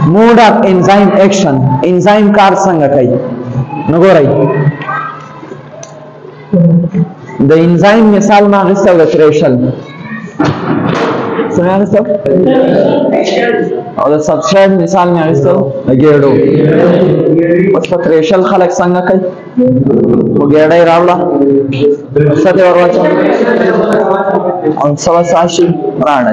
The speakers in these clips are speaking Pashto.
mode of enzyme action enzyme کار څنګه کوي نو ګورئ د enzyme مثال ما غوښتل د threshold څنګه غوښتل او د substrate مثال ما غوښتل د ګېډو اوس په threshold خلک څنګه کوي و ګېډه یې راوړه څه دې ور واچوه او څه به څه شي راڼه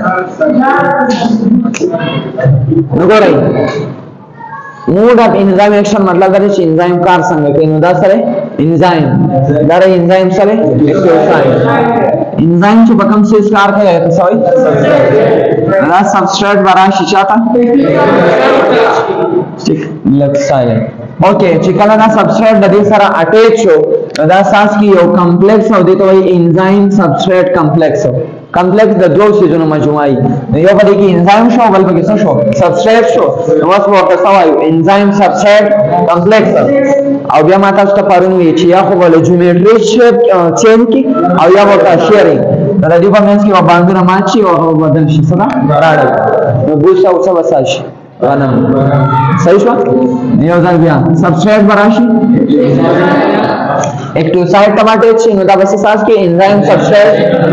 نو ګورئ mode of enzyme action मतलब دا چې enzyme کار څنګه کوي نو دا سره enzyme دا رہی enzyme سره enzyme چې بکم سے کار کوي تاسو وایي دا substrate براشي چاته ټیک لک سایلنت اوکې چې کله دا substrate د دې سره اٹیچ شو دا ساس کی یو کمپلیکس او دته وایي enzyme substrate complex کمپلیکس د دوه سيزونو مجموعه یو په دې کې انزایم شو بل په کې څه شو سبستریټ شو نو اوس ورته سوایو انزایم سبستریټ کمپلیکس او بیا ما تاسو ته پرون وی چې یا خو ول جیومټری شیپ چین کی او یا ورته شیرینګ د دې په منځ کې و باندې ماچي او بدل شي صدا راړل نو ګوښه او څه وساشي غنم صحیح شو یو ځل بیا سبستریټ براشي active site टमाटे छी नो दा बस सास के एंजाइम सबस्ट्रेट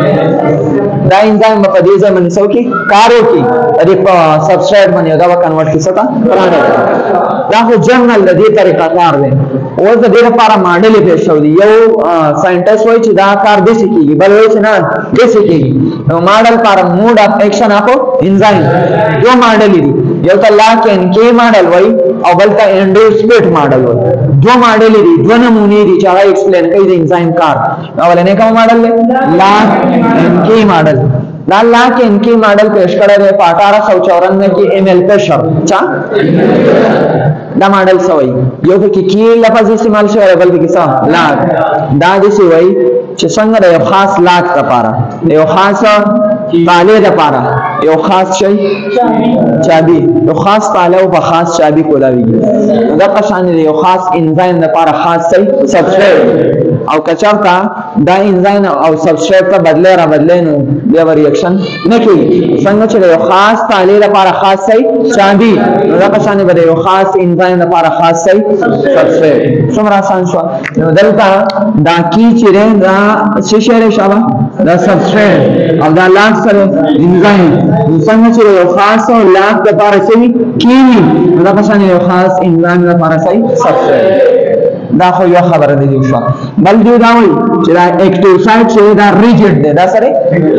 दा enzyme په دې ځای باندې څو کې کارو کې ادي substrate باندې دا کنورټ کی ستا پرانا دا خو جنرال د دې طریقه کار دی او د دې لپاره ماډل پیښ شو دی یو ساينټیست وایي چې دا کار د څه کیږي بل وایي چې نه د څه کیږي نو ماډل پر موډ اف ایکشن اپو انزایم یو ماډل دی یو ته لاک ان کی ماډل وایي او بل ته انډوسپیټ ماډل وایي دو ماډل دي دو نمونه دي چې هغه ایکسپلین کوي د انزایم کار اولنې کوم ماډل دی لاک ان کی ماډل دا لاک ان کی ماډل پیش کړی دی په 1894 کې ایم ایل پیشر چا دا ماډل سوي یو کې کی لفظ استعمال شوی بل کې څه لاک دا د څه وایي چې څنګه د یو خاص لاک لپاره یو خاص تاله لپاره یو خاص شی چابي یو خاص تاله او په خاص چابي کولاوي دا قشان دی یو خاص انزایم لپاره خاص شی سبستریټ او کچارتا دا انزایم او سبستریټ ته بدله را بدله نو بیا ریاکشن نه کوي څنګه چې یو خاص تاله لپاره خاص شی چابي دا قشان دی یو خاص انزایم لپاره خاص شی سبستریټ څومره آسان شو نو دلته دا کی چې دا څه شی شابه دا سبستریټ او دا لاک سره انزایم څنګه چې یو خاص او لاک لپاره شي کیوي دا قشان یو خاص انزایم لپاره شي سبستریټ دا خو یو خبره دی شو بل دی دا وایي چې دا اکټیو سایت چې دا ریجیډ دی دا سره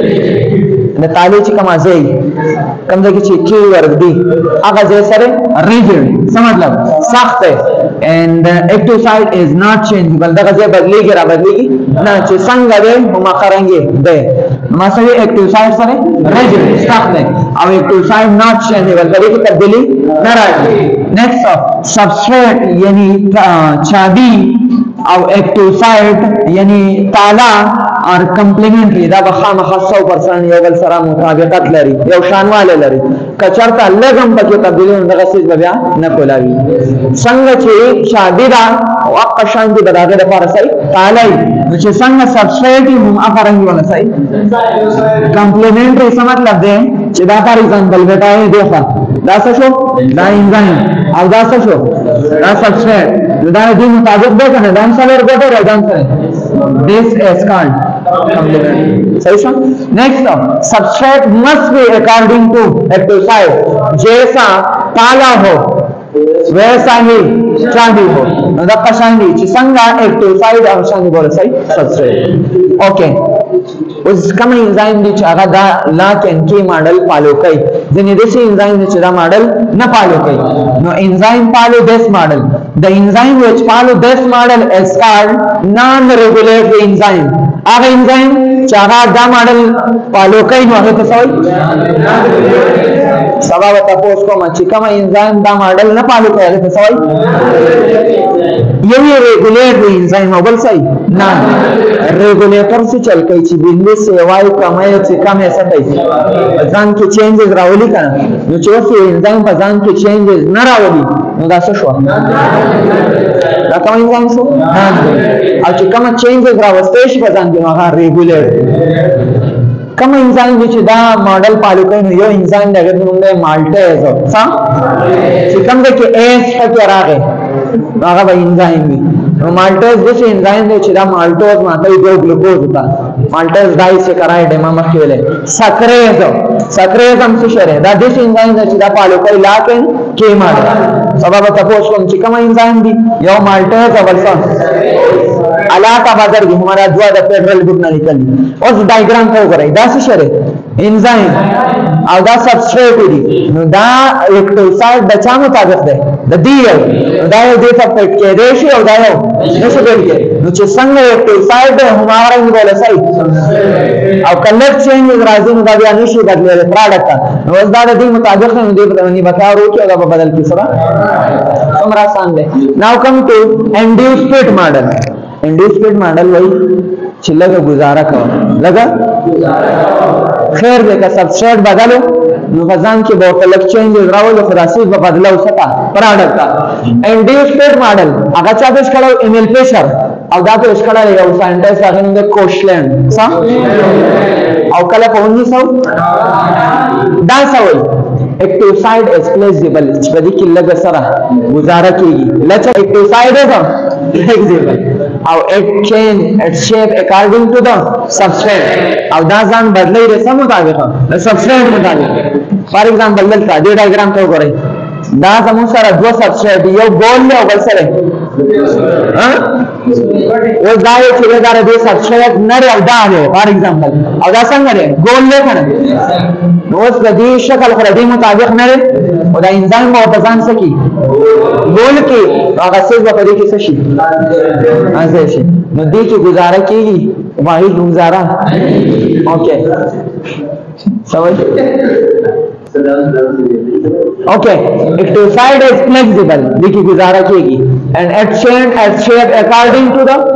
د تاله چې کوم ځای کوم ځای چې کی ورګ دی هغه ځای سره ریجیډ څه مطلب سخت دی and active site is not changeable دا ځای بدلیږي را بدلیږي نه چې څنګه دی هم قرانګي دی مثلا active site سره ریجیډ سخت دی او active site not changeable دا کې تبدیلی نه راځي next substrate یعنی چابي او active site یعنی تالا اور کمپلیمنټری دا بخامخ 100% یو بل سره مطابقت لري یو شانواله لري کچرته لګم پکې تبدیلی دغه څه بیا نه کولاوي څنګه چې شادي دا او اقشان دي دغه لپاره صحیح تالای چې څنګه سبستریټ هم افرنګ ولا صحیح کمپلیمنټری څه مطلب دی چې دا پر ایگزامپل بتاي دیکھا دا څه شو دا انزایم او دا څه شو دا سبستریټ دا دې مطابق ده کنه دا څلور ګټه راځي this is called complementary صحیح شو next substrate must be according to active site जैसा ताला हो वैसा ही चाबी हो دا قشان دي چې څنګه active site او څنګه بوله صحیح substrate okay اوس کوم انزایم دي چې هغه دا لاک ان کی ماډل فالو کوي ځینې د شي انزایم چې دا ماډل نه فالو کوي نو انزایم فالو this model the enzyme which follow this model is called non regulatory enzyme هغه انزایم چې هغه دا ماډل فالو کوي نو هغه څه وایي سبب تاسو کوم چې کوم انزایم دا ماډل نه فالو کوي هغه څه وایي یو ریګولیټری انزایم او بل څه نه ریګولیټر څه چل کوي چې بلی سیوای کمای چې کمه څه کوي ځان کې چینجز راولي کنه نو چې وسه انزایم په ځان کې چینجز نه راولي نو دا څه شو دا کوم انزایم شو او چې کوم چینجز راوستي شي په ځان کې هغه ریګولیټ کوم انزایم چې دا ماډل پالو کوي نو یو انزایم دغه موږ مالټیز څه چې کوم د کې ایس پکې راغی هغه به انزایم وي نو مالټیز د انزایم دی چې دا مالټوز ماته یو ګلوکوز وتا مالټیز دای څه کرای د ما مخکې ویلې سکریز هم څه شری دا د انزایم چې دا پالو کوي لاکن کې ماډل سبب تاسو کوم چې کوم انزایم دی یو مالټیز او بل څه علاقہ بدر دی ہمارا دعا دا فیڈرل گروپ نہ نکلی اس ڈائیگرام کو کرے دا سے شرے انزائم او دا سبسٹریٹ دی نو دا ایکٹوسائڈ دا چا مطابق دے دا دیو دا یو دیتا پیٹ کے دیشی او دا یو نشو پیٹ کے نو چه سنگ ایکٹوسائڈ دے ہمارا ہی بولا صحیح او کلر چینج رازی نو دا بیا نشو بدلے دے پراڈکتا نو اس دا دی مطابق نو دی بتاو رو کیا دا بدل کی سرا سمرا سان دے ناو کم تو انڈیوس پیٹ ماڈل انڈیوس پیٹ ماڈل وہی چې لگا گزارا کرو لگا خیر دے کا سبسٹریٹ بدلو نو فزان کی بوتلک چینج راولو خداسیز با بدلو سکا پراڈکتا انڈیوس پیٹ ماڈل اگا چا پیش کڑو ایمیل پیشر او دا پیش کڑا یو سائنٹیس آگے نو دے کوشلینڈ سا او کلا پا 1900 دا سوئی ایکٹوسائڈ ایکسپلیزیبل چپدی کی لگا سرا گزارا کی گی لچا ایکٹوسائڈ ہے سا ایکسپلیزیبل او it change its shape according to the substrate او دا ځان بدلې رسم مطابق د substrate مطابق فار ایگزامپل دلته دې ډایګرام ته وګورئ دا زموږ سره دوه substrate یو ګول له بل سره ها و دا یو چې دا د substrate نه او دا دی فار ایگزامپل او دا څنګه دی ګول نه کنه نو اوس د دې شکل خو دې مطابق نه دی او دا انزایم او ځان سکی ګول کې هغه څه په دې کې څه شي ازه شي نو دې کې گزاره کیږي واحد گزاره اوکے سمجھ اوکے ایکٹوسائڈ از فلیکسیبل دې کې گزاره کیږي and it change its shape according to the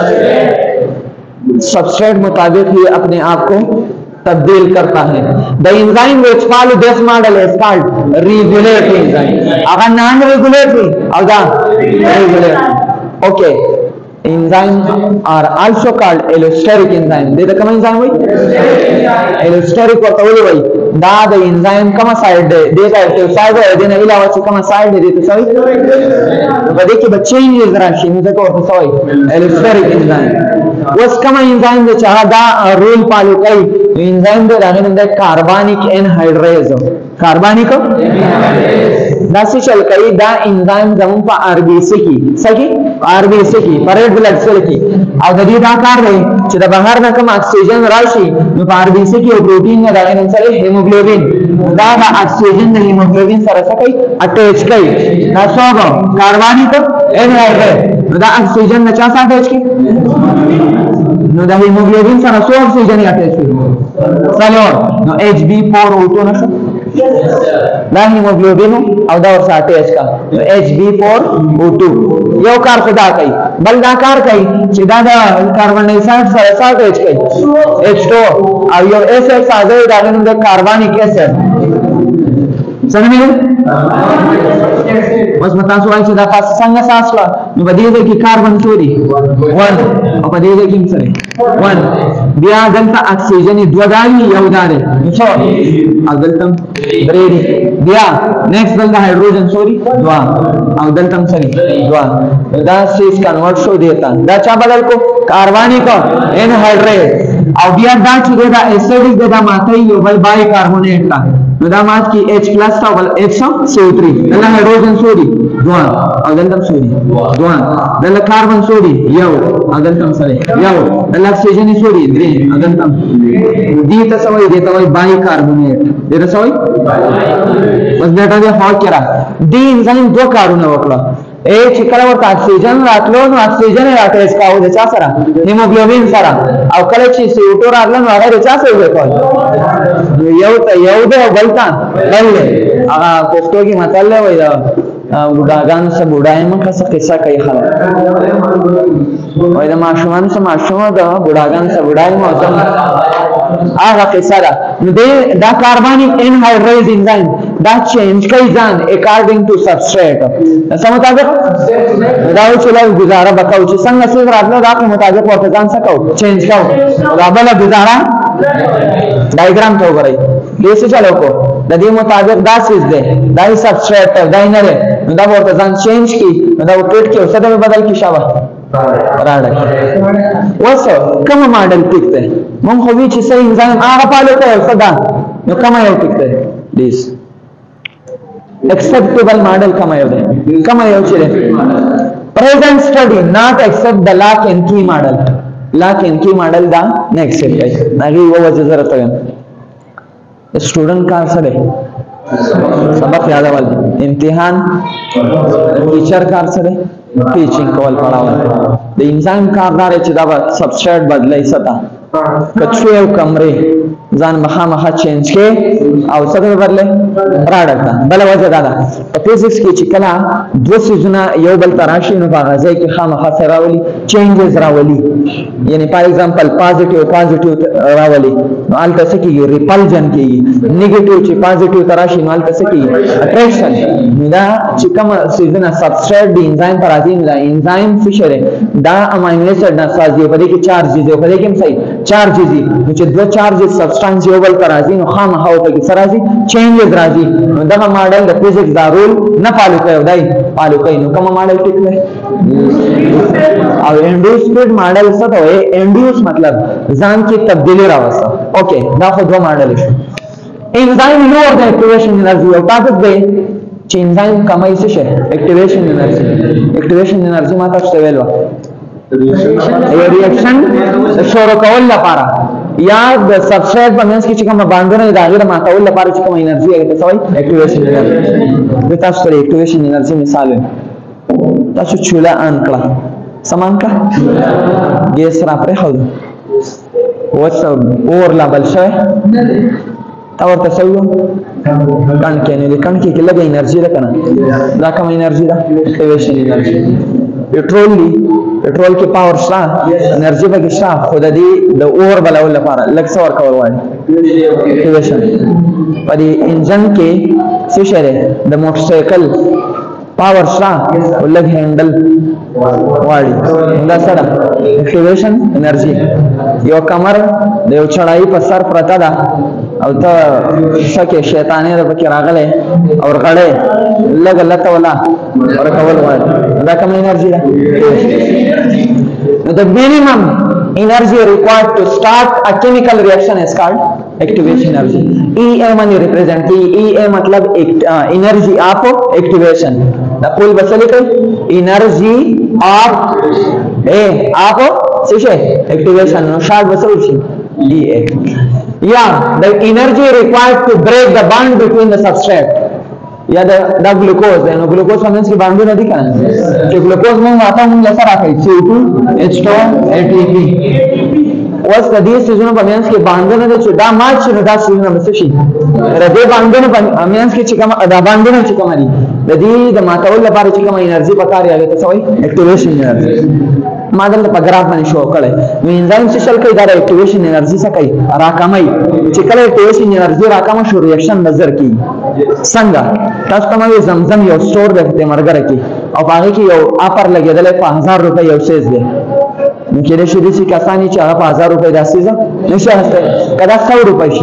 substrate مطابق یہ اپنے آپ کو تبدیل کرتا ہے the enzyme which follow this model is called regulatory enzyme اگر non regulatory اور دا regulatory okay enzymes are also called allosteric enzyme دیتا کم enzyme ہوئی allosteric ورطا ہوئی ہوئی دا دا enzyme کم سائڈ دے دیتا ایکٹوسائڈ ہے دینا علاوہ سے کم سائڈ دے دیتا سوئی و دیکھیں بچے ہی نہیں ازراشی نہیں کو ورطا سوئی allosteric enzyme وس کم enzyme دے چاہا دا رول پالو کئی enzyme دے رانے دے کاربانک انہائیڈریز کاربانک دا سی چل کئی دا enzyme زمون پا RBC کی سکی RBC کی پریڈ بلڈ سیل کی او دا دی دا کار دے چی دا بہر دا کم اکسیجن راشی نو پا RBC کی او پروٹین دا داغین سر ہیموگلوبین دا اکسیجن دا ہیموگلوبین سر سکی اٹیچ کئی دا سوگو کاربانک انہائیڈریز دا اکسیجن نا چاہ سا اٹیچ کی نو دا ہیموگلوبین سر سو اکسیجن اٹیچ کی سلور نو HB4O2 نشو دا ہیموگلوبین او دا ورسا اٹیچ کا نو HB4O2 یو کار خدا کئی بل دا کار کئی چی دا دا کاربن ڈائی آکسائڈ سر سا اٹیچ کئی H2 او یو SX آزائی دا گنم دا کاربانک ایسڈ سنمی لے بس متاسو آئی چی دا پاس سنگا ساسلا نو بدیدے کی کاربن چوری 1 او بدیدے کی مسئلے 1 بیا دلتا اکسیجنی دو داری یو دارے نچو او دلتم دریری بیا نیکس دلتا ہیڈروجن سوری دوا او دلتم سری دوا دا سیس کنورٹ شو دیتا دا چا بدل کو کاربانی کو انہائیڈریز او بیا دا چی دے دا ایسیڈک دے دا ماتای یو بل بائی کاربونیٹ کا نو دا مات کی H پلس تا بل CO3 دلتا ہیڈروجن سوری دوان او دلتم سوری دوان دلتا کاربن سوری یو او دلتم سری یو دلتا اکسیجنی سوری دری او دلتم دیتا سوئی دیتا وی بائی کاربونیٹ دیتا سوئی بس بیٹا دے خواب کرا دی انزائم دو کارونا وکلا ایک چکر ورطا اکسیجن راتلو نو اکسیجن راٹیس کاؤ دے چا سرا ہیموگلوبین سرا او کلچی CO2 راتلو نو آگا دے چا سر ہوئے کول یو تا یو دے او بلتا بل لے آگا پفتو کی مطل لے وی دا بوداگان سے بودائی من کسا قصہ کئی خلق وی دا معشومان سے معشوم دا بوداگان سے بودائی موزم آگا قصہ دا کاربانک انہائیڈریز انزائم دا چینج کئی زان according to substrate ایسا مطابق داو چلا گزارا بکاو چی سنگ سیز راتلو دا کی مطابق ورطزان سکاو چینج کاو دا بلا گزارا ډایګرام ته وګورئ دې څه چلو کو د دې مطابق دا سیز دی دا یې سبسټریټ دا نه دی نو دا ورته ځان چینج کی نو دا ټریټ کې اوسه د بدل کی شابه راډک وسو کوم ماډل ټیک دی مونږ خو وی چې صحیح انزایم هغه پالو ته صدا نو کوم یو ټیک دی پلیز acceptable model کوم یو دی کوم یو چې present study not accept the lock and key model lock and key model دا نه accept کوي هغه یو وجه ضرورت وي student कहाँ से रहे सबक याद है वाले इम्तिहान टीचर कहाँ से रहे टीचिंग कॉल पढ़ा हुआ द इंसान कारदार है चिदावा सबस्ट्रेट बदले सता कच्चे कमरे जान महा महा चेंज के अवसर बदले राडकता बल वजह दादा फिजिक्स की चिकला दो सीजना यो बल तराशी न बागजे के खा महा सरावली चेंजेस रावली यानी फॉर एग्जांपल पॉजिटिव रावली आल तसे की रिपल्जन की नेगेटिव ची पॉजिटिव तराशी आल तसे की अट्रैक्शन दा चिकम सीजना सबस्ट्रेट दी एंजाइम पर आजीम दा एंजाइम फिशर दा अमाइनो एसिड ना साजी पदे की चार्जेस है पदे के सही चार्जेस नीचे दो चार्जेस सब्सटेंस योबल पर आजी नो खाम हाउ पे की सराजी चेंजेस राजी दा मॉडल द फिजिक्स दा रूल न फॉलो कयो दाई फॉलो कई नो कम मॉडल टिक ले अब इंड्यूस्ड मॉडल सत होए इंड्यूस मतलब जान की तब्दीली रावसा ओके दा खो दो मॉडल है enzyme lower the activation energy और ताकत दे एंजाइम कमाई से एक्टिवेशन एनर्जी माता स्टेबल रिएक्शन शोर कौल लपारा या द सबस्ट्रेट पर मींस की चिकम बांधने दागिर माता उल लपारा चिकम एनर्जी है तो सही एक्टिवेशन एनर्जी बेटा स्टोरी एक्टिवेशन एनर्जी मिसाल है तासु चूला आंकड़ा समान का गैस रापरे हो वो सब और लेवल से और तसव्वुर कण के ने कण के लगे एनर्जी रखना दा कम एनर्जी दा एक्टिवेशन एनर्जी पेट्रोल की पावर शा एनर्जी पे की शा खुद दी द ओवर बला वला पारा लग सवर कवर वाली एक्टिवेशन पर इंजन के सिशरे द मोटरसाइकिल पावर शा लग हैंडल वाली दा सड़ा एक्टिवेशन एनर्जी यो कमर देव चढ़ाई पर सर प्रता दा او ته شکه شیطانې د پکې راغله او غړې لګ لته ولا اور کول وای دا کوم انرژي ده the minimum energy required to start a chemical reaction is called activation energy em ani represent em मतलब energy of activation the full बसले कोई energy of से activation no short बसल शी em yeah the energy required to break the bond between the substrate या the glucose है glucose means की बांधो नहीं दिखा कि glucose में आता हूँ जैसा रखा है CO2H2 ATP वस कदी सीजन पर means की बांधो नहीं तो दा मार्च दा सीजन में से शी रदे बांधो नहीं means की चिकमा दा बांधो नहीं चिकमा दी रदी द मातावल लपारे चिकमा एनर्जी पकार यागे तो सही एक्टिवेशन एनर्जी मादल पग्राफ में शो करे एंजाइम से चल के इधर एक्टिवेशन एनर्जी से कई राकामई चिकले एक्टिवेशन एनर्जी राकामा शो रिएक्शन नजर की संगा कस्टमर ये जमजम यो स्टोर देखते मरगर की और आगे की यो ऑफर लगे दले 5000 रुपए यो सेज दे मुकेरे शुरू सी कसानी चाह 5000 रुपए दासी जा नशा हस्ते कदा 100 रुपए शी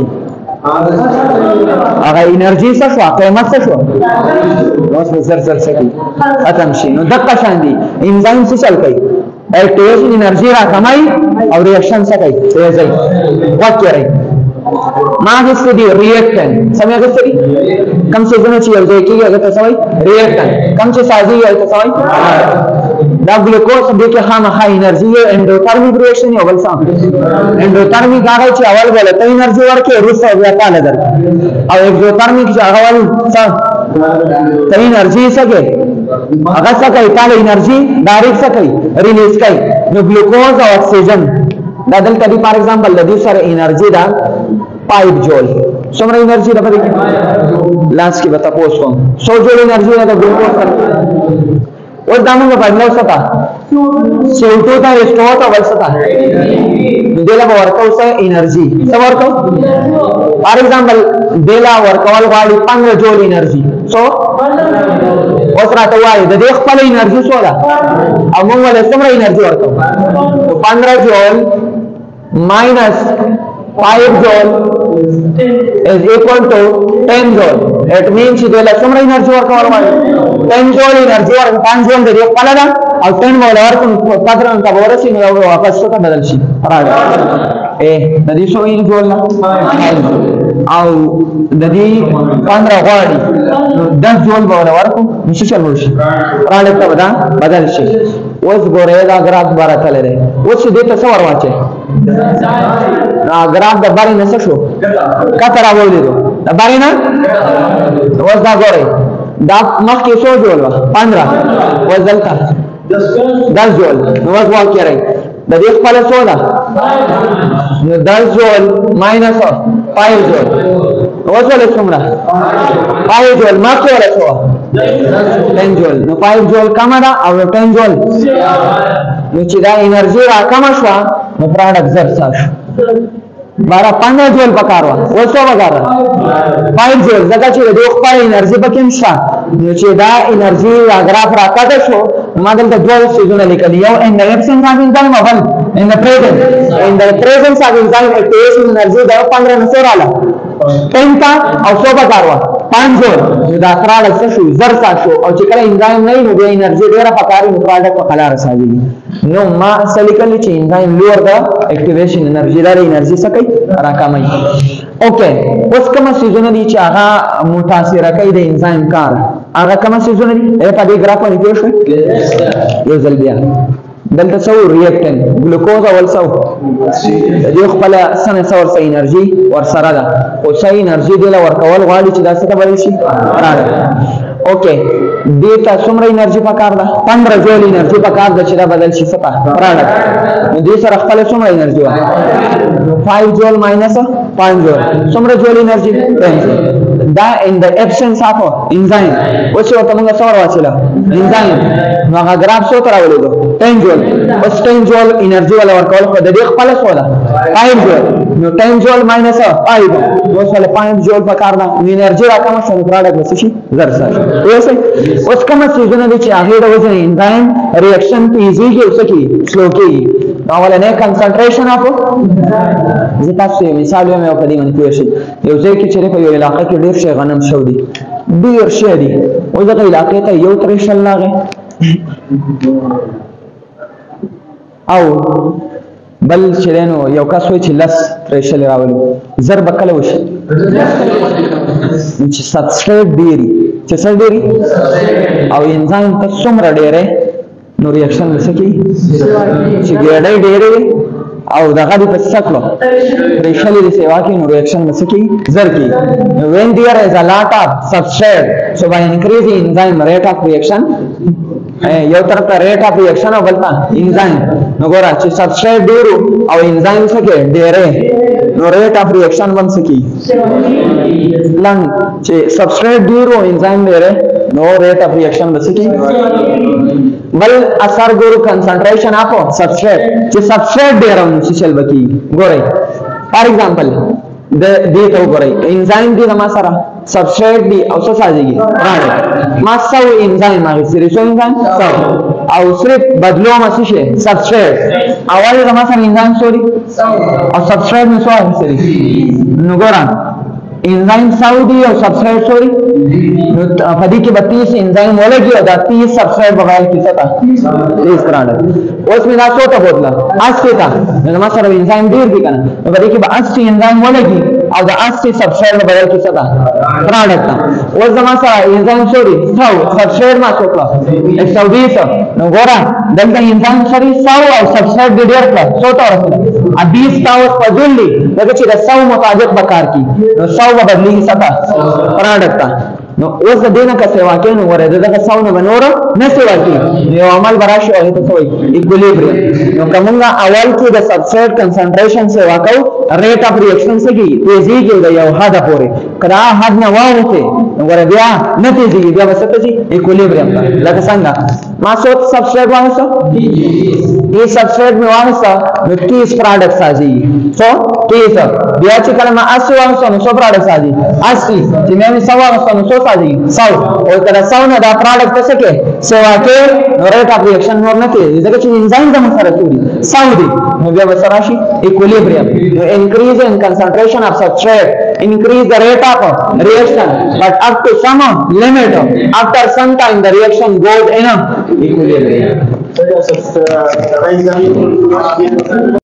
आगा एनर्जी से शो कीमत से शो बस जर से की खत्म शी नो दक्का शांति एंजाइम से चल गई एक्टिवेशन एनर्जी राकामई और रिएक्शन से कई तेज है व्हाट क्या है मागिस्ती रिएक्टेंट समय अगस्ती कम से जनो चाहिए देखिए अगर तो समय रिएक्टेंट कम से साजी है तो समय दा ग्लूकोज देखे हम हाई एनर्जी है एंडोथर्मिक रिएक्शन है अवल साम एंडोथर्मिक आगे ची अवल बोले तो एनर्जी वर के रुस हो गया काले दर और एक्सोथर्मिक ची अवल सा तो एनर्जी सके अगर सके काले एनर्जी डायरेक्ट सके रिलीज कई नो ग्लूकोज और ऑक्सीजन दादल कभी फॉर एग्जांपल लदी सर एनर्जी दा 5 जूल सोमरा एनर्जी दा पदे लास्ट की बता पोस्ट को 100 जूल एनर्जी दा ग्लूकोज कर और दामों में बदलाव सका CO2 का स्टोर का वर्क सका देला वर्कआउट से एनर्जी सब वर्कआउट फॉर एग्जांपल देला वर्कआउट वाली 15 जूल एनर्जी सो ओसरा तो वाई द देख पले एनर्जी सोला अब वो वाले सोमरा एनर्जी वर्कआउट तो 15 joule minus 5 joule is equal to 10 joule. It means چې دله څومره انرژي ورکول غواړي 10 joule انرژي ورکړي 5 joule د دې خپله ده او 10 ولا ورکړو قدرن ته به ورسي نو واپس څه ته بدل شي د دې څو جول او د دې 15 غواړي نو 10 جول به ولا ورکړو نو څه چل شي پراډکټ به بدل شي. اوس ګورئ دا ګراف بار تللی دی اوس دې ته څه ور واچئ ګراف د بارې نه څه شو کته راولېدو د بارې نه اوس دا ګورئ دا مخکې څو جول وه 15 اوس دلته 10 جول نو اوس واقع د دې خپله څو ده نو 10 جول ماینس 5 جول اوس ولې څومره 5 جول مخکې ولې څو 10 جول نو 5 جول کمه ده او 10 جول نو چې دا انرژي را کمه شوه نو پراډکټ زر څه شو 15 جول پکار وه اوس څو پکار ده 5 جول ځکه چې د دې خپل انرژي پکې هم شته نو چې دا انرژي دا ګراف راکته شو ما دلته دوه څیزونه لیکلي یو in the absence of enzyme او بل in the presence of enzyme activation energy دا 15 نه څو رااله 10 تا او څو پکار وه 5 جول نو دا پراډکټ څه شو زر څه شو او چې کله انزایم نه وي نو بیا انرژي ډېره پکاري نو پراډکټ په قلاره سازېږي نو ما څه لیکلي چې انزایم لوړ ده اکټیویشن انرژي لري انرژي څه کوي راکموي. اوکې اوس کومه څیزونه دي چې هغه متاثره کوي د انزایم کار هغه کومه څیزونه دي په دې ګراف باندې پوه شوئ یو ځل بیا دلته څو ریاکټنټ ګلوکوز اول څو دې خپل سنه څو ورسره انرژي ورسره ده او صحیح انرژي دې له ورکول غواړي چې دا څه ته بدل شي اوکې دې ته څومره انرژي پکار ده 15 جول انرژي پکار ده چې دا بدل شي څه پراډکټ نو دې سره خپل څومره انرژي وه 5 جول ماینس 5 جول څومره جول انرژي 10 جول دا in the absence of enzyme اوس ورته موږ څه ور واچوله انزایم نو هغه ګراف څو ته راولېدو 10 جول اوس 10 جول انرژي ولا ورکول خو د دې خپله څو ده 5 جول نو 10 جول ماینس 5 اوس ولې 5 جول پکار ده نو انرژي راکمه شوه نو پراډکټ به څه شي زر څه شي اوس کومه څیزونه دي چې هغې د وجې نه انزایم ریاکشن تیزېږي او څه کېږي سلو کېږي نو اولنی کنسنټریشن اف زه تاسو یو مثال وایم او په دې باندې پوه شئ یو ځای کې چې په یو علاقه کې ډېر شی غنم شوی دي ډېر شی دي اوس دغه علاقې ته یو ترېشل راغی او بل چې دی نو یو کس وایي چې 10 ترېشلې راولي زر به کله وشي چې سبسټریټ ډېري چې څه ډېري او انزایم ته څومره ډېری نو ریاکشن به څه کوي چې ګېډۍ ډېرې او دغه دې په څه کړو پرېښلې دې سیوا کې نو ریاکشن به څه کوي زر کوي when there is a lot of substrate so by increasing enzyme rate of reaction یو طرف ته ریټ اف ریاکشن او بل ته انزایم نو ګوره چې سبسټریټ ډېرو او انزایم څه کوي ډېرې نو ریټ اف ریاکشن به څه کوي لنډ چې سبسټریټ ډېرو او انزایم ډېرې نو ریټ اف ریاکشن به څه کوي بل اثر ګورو کنسنټریشن اف سبسټریټ چې سبسټریټ ډېر نو څه چل به کېږي ګورئ فار ایگزامپل د دې ته وګورئ انزایم دي زما سره سبسټریټ دي او څه سازېږي پراډکټ ما 100 انزایم اخیستلي څو انزایم 100 او صرف بدلوم څه شی سبسټریټ اول زما سره انزایم څو دي او سبسټریټ مې څو اخیستلي نو ګوره انزایم 100 دي او سبسټریټ څو دي نو په دې کې 32 انزایم ولګي او دا 30 سبسټریټ بغیر کې څه تا 30 پراډکټ اوس مې دا څو ته بوتله 80 ته نو ما سره انزایم ډېر دي کنه نو په دې کې به 80 انزایم ولګي او د 80 سبسټریټ بغیر کې څه تا پراډکټ اوس زما سره انزایم څو دي 100 سبسټریټ ما څو کړه 120 نو ګوره دلته انزایم سره 100 او سبسټریټ ډېر کړه څو ته ورسېده 20 تا اوس په ځل دي لکه چې د 100 مطابق به کار کوي نو 100 به بدلېږي څه ته پراډکټ نو اوس د دې نه که سیوا کوي نو ګوره دغه 100 نه به نوره نه سیوا کوي یو عمل به راشي او هغې ته څه وایي ایکولیبریم نو که موږ اول کې د سبسټریټ کنسنټریشن سیوا کوو ریټ اف ریاکشن څه کېږي تیزېږي د یو حده پورې که دا حد نه واوښتې نو ګوره بیا نه تیزېږي بیا به څه ته ځي ایکولیبریم ته لکه څنګه ما څو سبسټریټ واخیسته ای سبستریټ می وانسته نو تیز پروډکټس راځي سو تیز بیا چې کله ما 80 وانسته نو 100 پروډکټس راځي 80 چې مې 100 وانسته نو 100 راځي 100 او کله 100 نه دا پروډکټ څه کې سوا کې نو ریټ اف ریاکشن نور نه کوي ځکه چې انزایم د سره توري 100 دي نو بیا به سره شي equilibrium increase in concentration of substrate increase the rate of reaction but up to some limit after some time the reaction goes in equilibrium